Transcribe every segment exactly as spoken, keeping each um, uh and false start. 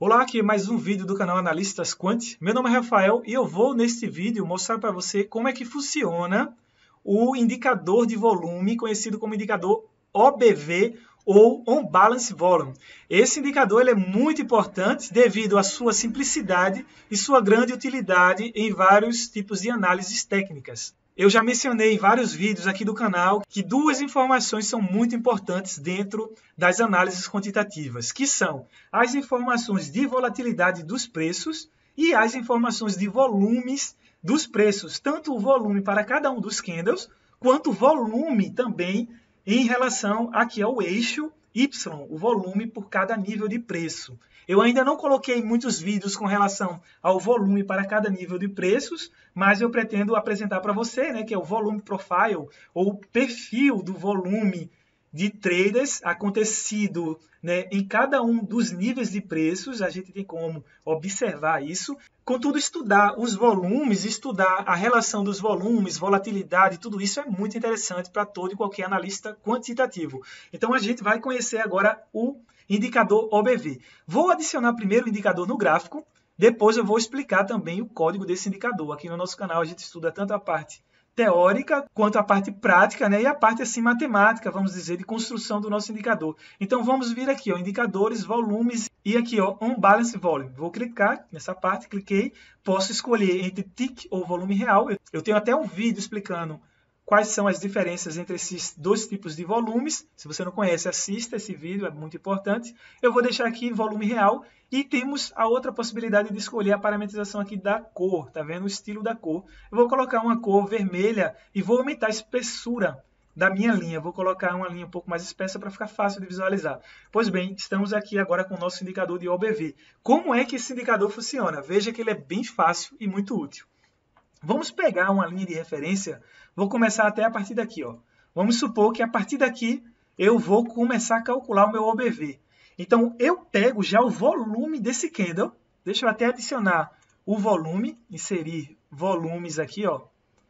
Olá, aqui é mais um vídeo do canal Analistas Quant. Meu nome é Rafael e eu vou neste vídeo mostrar para você como é que funciona o indicador de volume, conhecido como indicador O B V ou On Balance Volume. Esse indicador ele é muito importante devido à sua simplicidade e sua grande utilidade em vários tipos de análises técnicas. Eu já mencionei em vários vídeos aqui do canal que duas informações são muito importantes dentro das análises quantitativas, que são as informações de volatilidade dos preços e as informações de volumes dos preços, tanto o volume para cada um dos candles, quanto o volume também em relação aqui ao eixo Y, o volume por cada nível de preço. Eu ainda não coloquei muitos vídeos com relação ao volume para cada nível de preços, mas eu pretendo apresentar para você, né, que é o volume profile, ou o perfil do volume de traders acontecido, né, em cada um dos níveis de preços. A gente tem como observar isso. Contudo, estudar os volumes, estudar a relação dos volumes, volatilidade, tudo isso é muito interessante para todo e qualquer analista quantitativo. Então, a gente vai conhecer agora o indicador O B V. Vou adicionar primeiro o indicador no gráfico, depois eu vou explicar também o código desse indicador. Aqui no nosso canal a gente estuda tanto a parte teórica quanto a parte prática, né, e a parte assim matemática, vamos dizer, de construção do nosso indicador. Então vamos vir aqui, ó, indicadores, volumes e aqui, ó, On Balance Volume. Vou clicar nessa parte, cliquei, posso escolher entre tick ou volume real. Eu tenho até um vídeo explicando quais são as diferenças entre esses dois tipos de volumes. Se você não conhece, assista esse vídeo, é muito importante. Eu vou deixar aqui volume real e temos a outra possibilidade de escolher a parametrização aqui da cor, tá vendo? O estilo da cor. Eu vou colocar uma cor vermelha e vou aumentar a espessura da minha linha. Vou colocar uma linha um pouco mais espessa para ficar fácil de visualizar. Pois bem, estamos aqui agora com o nosso indicador de O B V. Como é que esse indicador funciona? Veja que ele é bem fácil e muito útil. Vamos pegar uma linha de referência, vou começar até a partir daqui, ó. Vamos supor que a partir daqui eu vou começar a calcular o meu O B V. Então, eu pego já o volume desse candle, deixa eu até adicionar o volume, inserir volumes aqui, ó.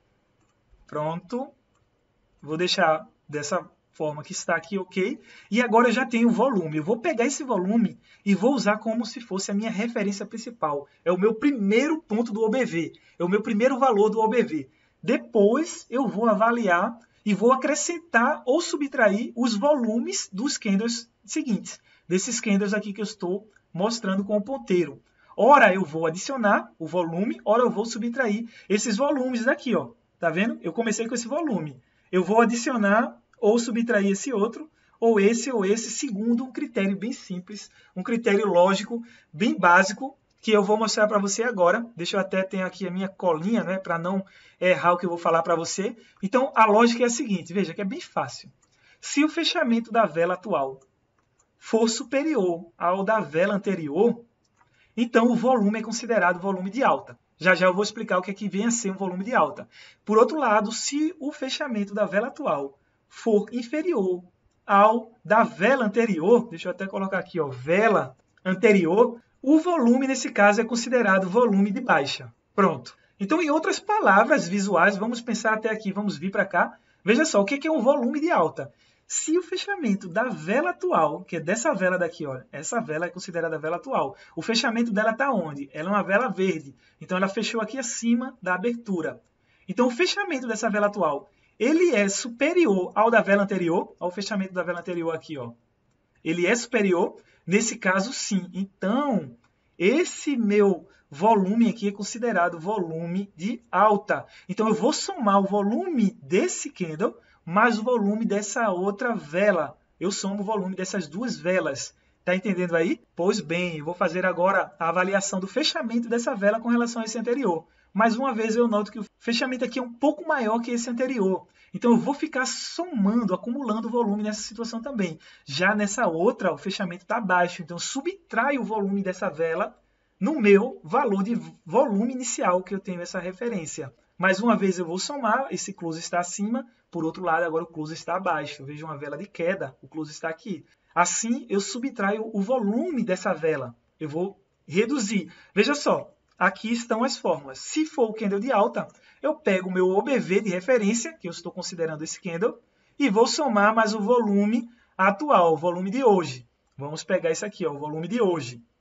Pronto. Vou deixar dessa forma que está aqui, ok? E agora eu já tenho o volume. Eu vou pegar esse volume e vou usar como se fosse a minha referência principal. É o meu primeiro ponto do O B V. É o meu primeiro valor do O B V. Depois eu vou avaliar e vou acrescentar ou subtrair os volumes dos candles seguintes. Desses candles aqui que eu estou mostrando com o ponteiro. Ora eu vou adicionar o volume, ora eu vou subtrair esses volumes daqui, ó. Tá vendo? Eu comecei com esse volume. Eu vou adicionar ou subtrair esse outro, ou esse ou esse, segundo um critério bem simples, um critério lógico bem básico, que eu vou mostrar para você agora. Deixa eu até ter aqui a minha colinha, né, para não errar o que eu vou falar para você. Então, a lógica é a seguinte, veja que é bem fácil. Se o fechamento da vela atual for superior ao da vela anterior, então o volume é considerado volume de alta. Já já eu vou explicar o que é que vem a ser um volume de alta. Por outro lado, se o fechamento da vela atual for inferior ao da vela anterior, deixa eu até colocar aqui, ó, vela anterior, o volume nesse caso é considerado volume de baixa. Pronto. Então, em outras palavras visuais, vamos pensar até aqui, vamos vir para cá. Veja só, o que é um volume de alta? Se o fechamento da vela atual, que é dessa vela daqui, ó, essa vela é considerada a vela atual, o fechamento dela está onde? Ela é uma vela verde, então ela fechou aqui acima da abertura. Então, o fechamento dessa vela atual, ele é superior ao da vela anterior, ao fechamento da vela anterior aqui, ó. Ele é superior, nesse caso sim. Então, esse meu volume aqui é considerado volume de alta. Então, eu vou somar o volume desse candle mais o volume dessa outra vela. Eu somo o volume dessas duas velas. Tá entendendo aí? Pois bem, eu vou fazer agora a avaliação do fechamento dessa vela com relação a esse anterior. Mais uma vez eu noto que o fechamento aqui é um pouco maior que esse anterior. Então eu vou ficar somando, acumulando volume nessa situação também. Já nessa outra, o fechamento está baixo. Então subtraio o volume dessa vela no meu valor de volume inicial que eu tenho essa referência. Mais uma vez eu vou somar, esse close está acima, por outro lado agora o close está abaixo. Veja uma vela de queda, o close está aqui. Assim eu subtraio o volume dessa vela. Eu vou reduzir. Veja só, aqui estão as fórmulas. Se for o candle de alta, eu pego o meu O B V de referência, que eu estou considerando esse candle, e vou somar mais o volume atual, o volume de hoje. Vamos pegar isso aqui, ó, o volume de hoje.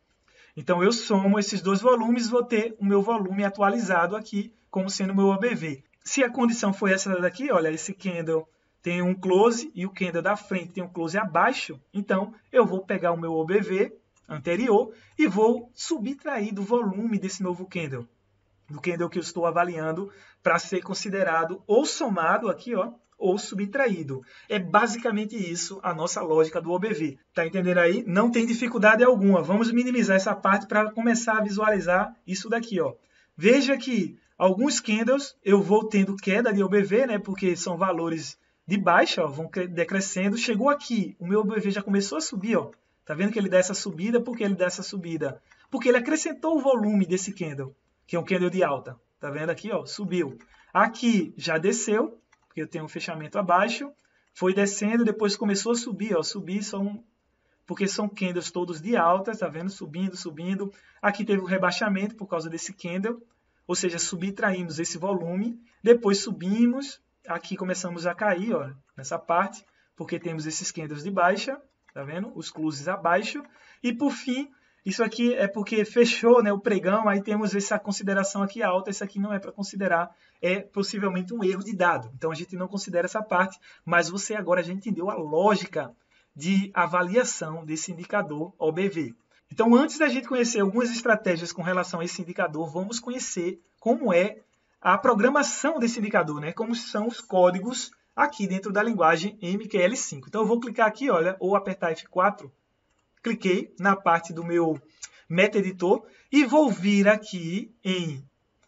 Então eu somo esses dois volumes, vou ter o meu volume atualizado aqui como sendo o meu O B V. Se a condição foi essa daqui, olha, esse candle tem um close e o candle da frente tem um close abaixo, então eu vou pegar o meu O B V anterior e vou subtrair do volume desse novo candle, do candle que eu estou avaliando para ser considerado ou somado aqui, ó, ou subtraído. É basicamente isso a nossa lógica do O B V. Tá entendendo aí? Não tem dificuldade alguma. Vamos minimizar essa parte para começar a visualizar isso daqui, ó. Veja que alguns candles eu vou tendo queda de O B V, né, porque são valores de baixa, ó, vão decrescendo. Chegou aqui, o meu O B V já começou a subir, ó. Tá vendo que ele dá essa subida? Por que ele dá essa subida? Porque ele acrescentou o volume desse candle, que é um candle de alta. Tá vendo aqui, ó, subiu. Aqui já desceu, porque eu tenho um fechamento abaixo, foi descendo, depois começou a subir, ó, subir são, porque são candles todos de alta, tá vendo? Subindo, subindo. Aqui teve um rebaixamento por causa desse candle, ou seja, subtraímos esse volume, depois subimos, aqui começamos a cair, ó, nessa parte, porque temos esses candles de baixa, tá vendo? Os closes abaixo, e por fim, isso aqui é porque fechou, né, o pregão, aí temos essa consideração aqui alta, isso aqui não é para considerar, é possivelmente um erro de dado. Então a gente não considera essa parte, mas você agora já entendeu a lógica de avaliação desse indicador O B V. Então antes da gente conhecer algumas estratégias com relação a esse indicador, vamos conhecer como é a programação desse indicador, né? Como são os códigos aqui dentro da linguagem M Q L cinco. Então eu vou clicar aqui, olha, ou apertar F quatro, cliquei na parte do meu meta-editor e vou vir aqui em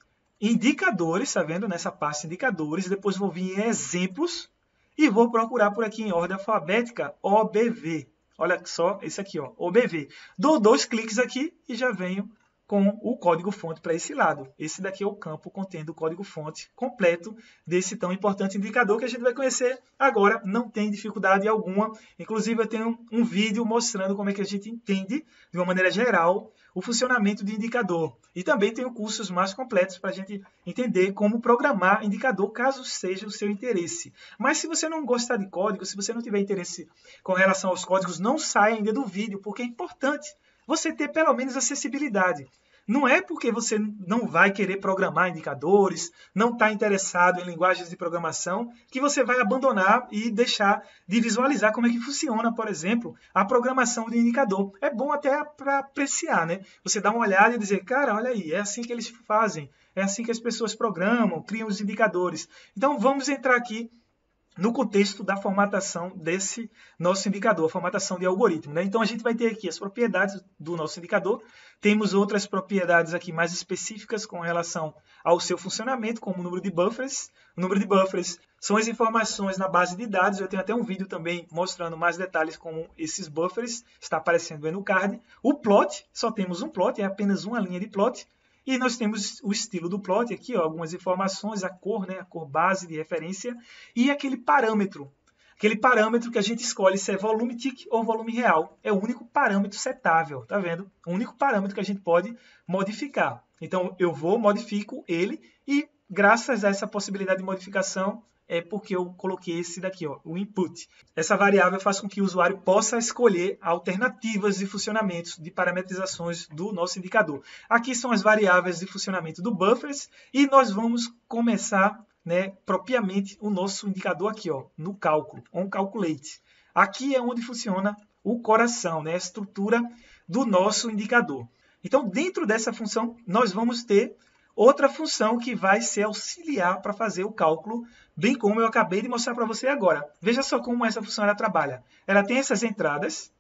indicadores, tá vendo? Nessa parte indicadores, depois vou vir em exemplos e vou procurar por aqui em ordem alfabética O B V. Olha só, esse aqui, ó, O B V. Dou dois cliques aqui e já venho com o código-fonte para esse lado. Esse daqui é o campo contendo o código-fonte completo desse tão importante indicador que a gente vai conhecer agora. Não tem dificuldade alguma. Inclusive, eu tenho um vídeo mostrando como é que a gente entende, de uma maneira geral, o funcionamento de indicador. E também tenho cursos mais completos para a gente entender como programar indicador, caso seja o seu interesse. Mas se você não gostar de código, se você não tiver interesse com relação aos códigos, não saia ainda do vídeo, porque é importante você ter pelo menos acessibilidade. Não é porque você não vai querer programar indicadores, não está interessado em linguagens de programação, que você vai abandonar e deixar de visualizar como é que funciona, por exemplo, a programação de indicador. É bom até para apreciar, né? Você dá uma olhada e dizer, cara, olha aí, é assim que eles fazem, é assim que as pessoas programam, criam os indicadores. Então vamos entrar aqui no contexto da formatação desse nosso indicador, a formatação de algoritmo, né? Então a gente vai ter aqui as propriedades do nosso indicador, temos outras propriedades aqui mais específicas com relação ao seu funcionamento, como o número de buffers. O número de buffers são as informações na base de dados, eu tenho até um vídeo também mostrando mais detalhes como esses buffers, está aparecendo aí no card. O plot, só temos um plot, é apenas uma linha de plot. E nós temos o estilo do plot aqui, ó, algumas informações, a cor, né, a cor base de referência e aquele parâmetro. Aquele parâmetro que a gente escolhe se é volume tick ou volume real. É o único parâmetro setável, tá vendo? O único parâmetro que a gente pode modificar. Então eu vou, modifico ele e graças a essa possibilidade de modificação é porque eu coloquei esse daqui, ó, o input. Essa variável faz com que o usuário possa escolher alternativas de funcionamentos, de parametrizações do nosso indicador. Aqui são as variáveis de funcionamento do buffers e nós vamos começar, né, propriamente o nosso indicador aqui, ó, no cálculo, on calculate. Aqui é onde funciona o coração, né, a estrutura do nosso indicador. Então, dentro dessa função, nós vamos ter outra função que vai ser auxiliar para fazer o cálculo, bem como eu acabei de mostrar para você agora. Veja só como essa função ela trabalha. Ela tem essas entradas.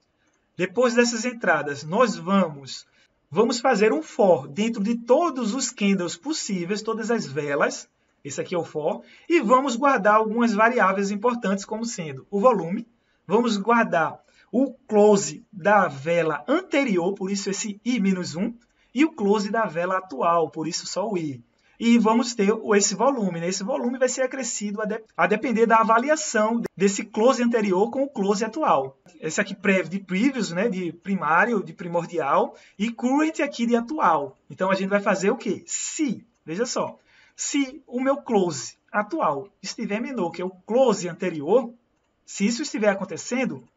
Depois dessas entradas, nós vamos, vamos fazer um for dentro de todos os candles possíveis, todas as velas. Esse aqui é o for. E vamos guardar algumas variáveis importantes, como sendo o volume. Vamos guardar o close da vela anterior, por isso esse I menos um. E o close da vela atual, por isso só o I. E vamos ter esse volume, né? Esse volume vai ser acrescido a, de, a depender da avaliação desse close anterior com o close atual. Esse aqui prev de previous, né? De primário, de primordial, e current aqui de atual. Então a gente vai fazer o quê? Se, veja só, se o meu close atual estiver menor que o close anterior, se isso estiver acontecendo,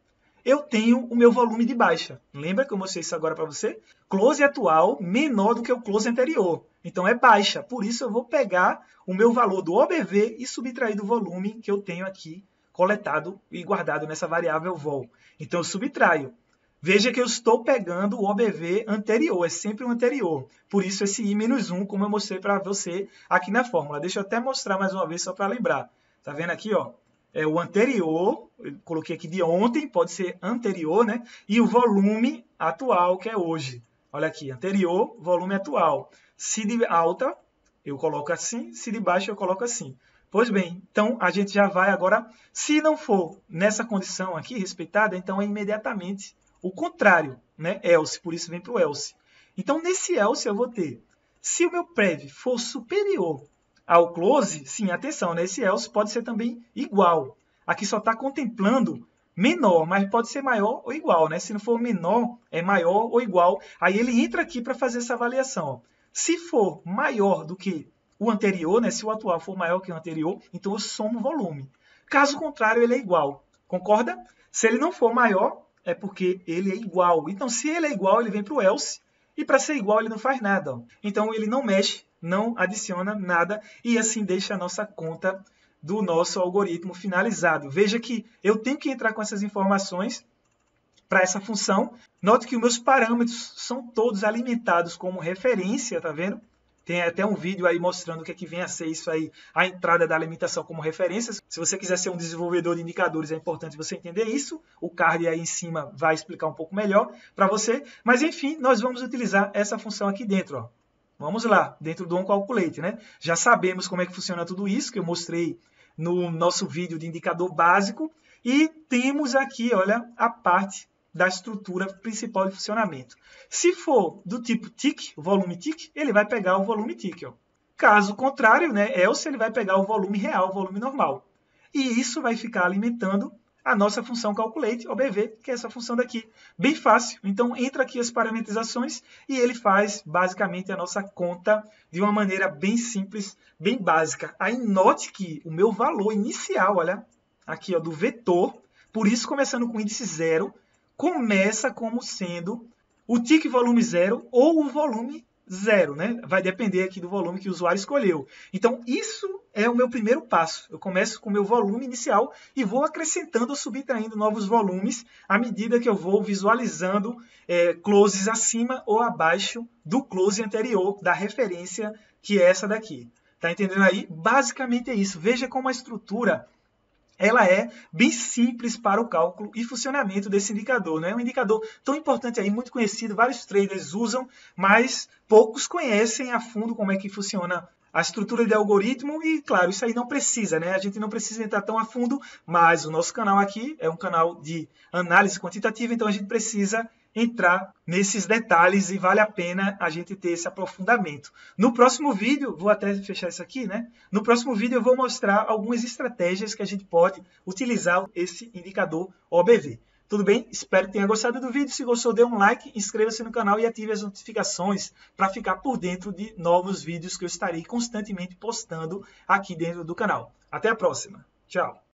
eu tenho o meu volume de baixa. Lembra que eu mostrei isso agora para você? Close atual menor do que o close anterior. Então é baixa. Por isso eu vou pegar o meu valor do O B V e subtrair do volume que eu tenho aqui coletado e guardado nessa variável vol. Então eu subtraio. Veja que eu estou pegando o O B V anterior, é sempre o anterior. Por isso esse i menos um, como eu mostrei para você aqui na fórmula. Deixa eu até mostrar mais uma vez só para lembrar. Tá vendo aqui, ó? É o anterior, eu coloquei aqui de ontem, pode ser anterior, né? E o volume atual, que é hoje. Olha aqui, anterior, volume atual. Se de alta, eu coloco assim, se de baixo, eu coloco assim. Pois bem, então a gente já vai agora, se não for nessa condição aqui respeitada, então é imediatamente o contrário, né? Else, por isso vem para o else. Então, nesse else eu vou ter, se o meu prev for superior ao close, sim, atenção, né? Esse else pode ser também igual. Aqui só está contemplando menor, mas pode ser maior ou igual, né? Se não for menor, é maior ou igual. Aí ele entra aqui para fazer essa avaliação. Ó. Se for maior do que o anterior, né? Se o atual for maior que o anterior, então eu somo o volume. Caso contrário, ele é igual. Concorda? Se ele não for maior, é porque ele é igual. Então, se ele é igual, ele vem para o else. E para ser igual, ele não faz nada. Ó. Então, ele não mexe, não adiciona nada. E assim deixa a nossa conta do nosso algoritmo finalizado. Veja que eu tenho que entrar com essas informações para essa função. Note que os meus parâmetros são todos alimentados como referência, tá vendo? Tem até um vídeo aí mostrando o que é que vem a ser isso aí, a entrada da alimentação como referência. Se você quiser ser um desenvolvedor de indicadores, é importante você entender isso. O card aí em cima vai explicar um pouco melhor para você. Mas, enfim, nós vamos utilizar essa função aqui dentro. Ó. Vamos lá, dentro do onCalculate, né? Já sabemos como é que funciona tudo isso, que eu mostrei no nosso vídeo de indicador básico. E temos aqui, olha, a parte da estrutura principal de funcionamento. Se for do tipo tick, volume tick, ele vai pegar o volume tick. Ó. Caso contrário, né, else, ele vai pegar o volume real, o volume normal. E isso vai ficar alimentando a nossa função calculate, O B V, que é essa função daqui. Bem fácil. Então, entra aqui as parametrizações e ele faz, basicamente, a nossa conta de uma maneira bem simples, bem básica. Aí, note que o meu valor inicial, olha, aqui ó, do vetor, por isso, começando com índice zero, começa como sendo o tick volume zero ou o volume zero, né? Vai depender aqui do volume que o usuário escolheu. Então, isso é o meu primeiro passo. Eu começo com o meu volume inicial e vou acrescentando ou subtraindo novos volumes à medida que eu vou visualizando é, closes acima ou abaixo do close anterior, da referência, que é essa daqui. Tá entendendo aí? Basicamente é isso. Veja como a estrutura ela é bem simples para o cálculo e funcionamento desse indicador. Não é um indicador tão importante aí, muito conhecido, vários traders usam, mas poucos conhecem a fundo como é que funciona a estrutura de algoritmo e, claro, isso aí não precisa, né? A gente não precisa entrar tão a fundo, mas o nosso canal aqui é um canal de análise quantitativa, então a gente precisa entrar nesses detalhes e vale a pena a gente ter esse aprofundamento. No próximo vídeo, vou até fechar isso aqui, né? No próximo vídeo eu vou mostrar algumas estratégias que a gente pode utilizar esse indicador O B V. Tudo bem? Espero que tenha gostado do vídeo. Se gostou, dê um like, inscreva-se no canal e ative as notificações para ficar por dentro de novos vídeos que eu estarei constantemente postando aqui dentro do canal. Até a próxima. Tchau!